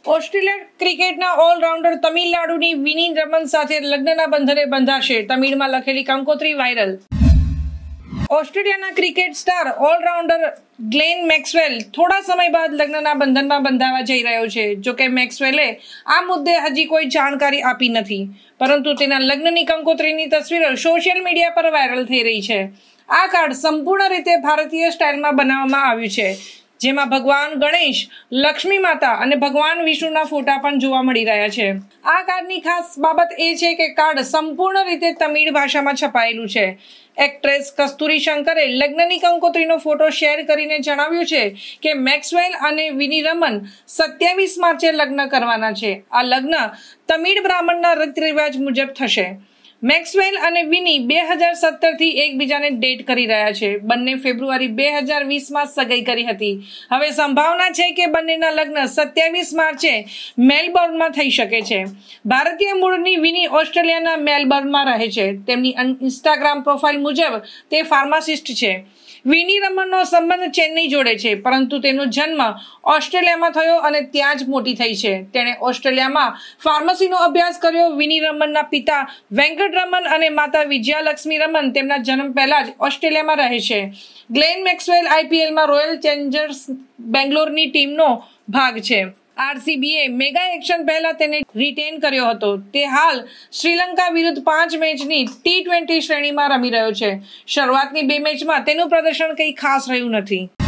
Australian ક્રિકેટના allrounder તમિલનાડુની વિની રમન સાથે લગ્નના બંધને બંધાશે. તમિળમાં લખેલી કંકોત્રી વાયરલ. ઓસ્ટ્રેલિયાના cricket star all rounder Glenn Maxwell થોડા સમય બાદ લગ્નના બંધનમાં બંધાવા જઈ રહ્યો છે. જોકે મેક્સવેલે આ મુદ્દે હજી કોઈ જાણકારી આપી નથી, પરંતુ તેના લગ્નની કંકોત્રીની તસવીરો સોશિયલ મીડિયા પર વાયરલ થઈ રહી છે. આ કાર્ડ સંપૂર્ણ રીતે ભારતીય સ્ટાઇલમાં બનાવવામાં આવ્યું છે, જેમાં ભગવાન ગણેશ, લક્ષ્મી માતા અને ભગવાન વિષ્ણુના ફોટા પણ જોવા મળી રહ્યા છે. આ કાર્ડની ખાસ બાબત એ છે કે કાર્ડ સંપૂર્ણ રીતે તમિળ ભાષામાં છપાયેલું છે. એક્ટ્રેસ કસ્તુરી શંકરે લગ્નની કંકોત્રીનો ફોટો શેર કરીને જણાવ્યું છે કે મેક્સવેલ અને વિની રમન 27 માર્ચે લગ્ન કરવાના છે. આ લગ્ન તમિળ બ્રાહ્મણના રીત રિવાજ મુજબ થશે. મેક્સવેલ અને વિની 2017થી એકબીજાને ડેટ કરી રહ્યા છે. બંને ફેબ્રુઆરી 2020માં સગાઈ કરી હતી. હવે સંભાવના છે કે બંનેના લગ્ન 27 માર્ચે મેલબોર્નમાં થઈ શકે છે. ભારતીય મૂળની વિની ઓસ્ટ્રેલિયાના મેલબોર્નમાં રહે છે. તેમની ઇન્સ્ટાગ્રામ પ્રોફાઇલ મુજબ તે ફાર્માસિસ્ટ છે. વિની રમનનો સંબંધ ચેન્નઈ જોડે છે, પરંતુ તેનો જન્મ ઓસ્ટ્રેલિયામાં થયો અને ત્યાં જ મોટી થઈ છે. તેણે ઓસ્ટ્રેલિયામાં ફાર્મસીનો અભ્યાસ કર્યો. વિની રમનના પિતા વેંકટ રમન અને માતા વિજયાલક્ષ્મી રમન તેમના જન્મ પહેલા જ ઓસ્ટ્રેલિયામાં રહે છે. ગ્લેન મેક્સવેલ આઈપીએલમાં રોયલ ચેલેન્જર્સ બેંગ્લોરની ટીમનો ભાગ છે. આરસીબીએ મેગા એક્શન પહેલા તેને રિટેન કર્યો હતો. તે હાલ શ્રીલંકા વિરુદ્ધ 5 મેચની T20 શ્રેણીમાં રમી રહ્યો છે. શરૂઆતની 2 મેચમાં તેનું પ્રદર્શન કંઈ ખાસ રહ્યું નથી.